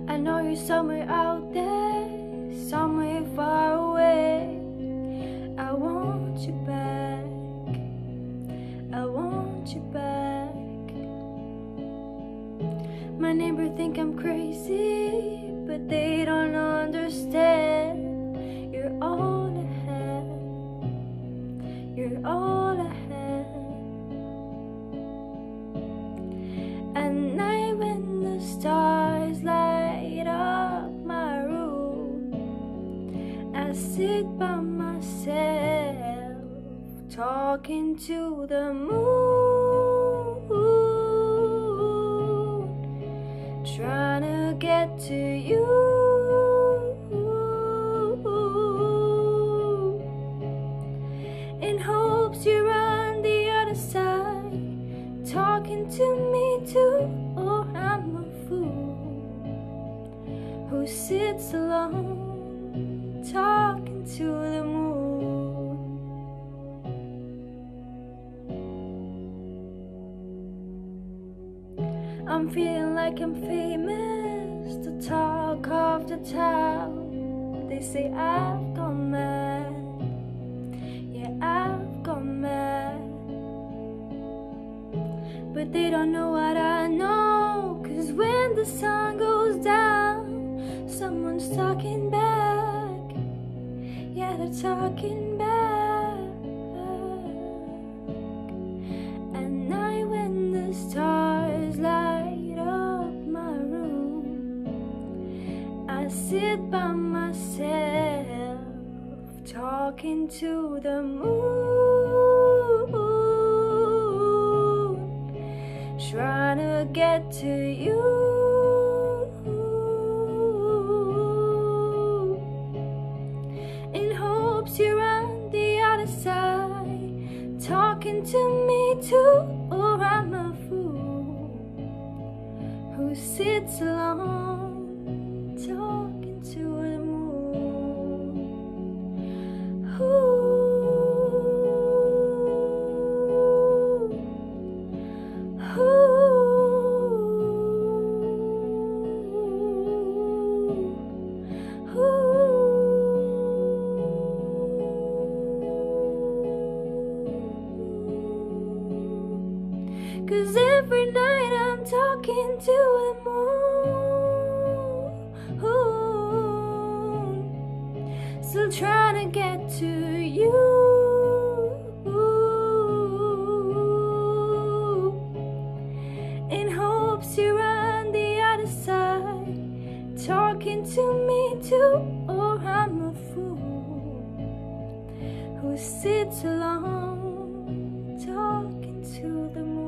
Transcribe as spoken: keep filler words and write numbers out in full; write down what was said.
I know you're somewhere out there, somewhere far away. I want you back, I want you back. My neighbor think I'm crazy, but they don't understand. You're all I had, you're all I had. At night when the stars light up my room, I sit by myself, talking to the moon, trying to get to you, in hopes you're on the other side, talking to me too. Oh, I'm a fool who sits alone, talking to the moon. I'm feeling like I'm famous, the talk of the town. They say I've gone mad, yeah, I've gone mad. But they don't know what I know, 'cause when the sun goes down, someone's talking back, yeah, they're talking back. At night when the stars light up my room, I sit by myself, talking to the moon, trying to get to you, in hopes you're on the other side, talking to me too. Or I'm a fool who sits alone, talking to the moon. Ooh. Cause every night I'm talking to the moon, still trying to get to you, in hopes you're on the other side, talking to me too. Or I'm a fool who sits alone, talking to the moon.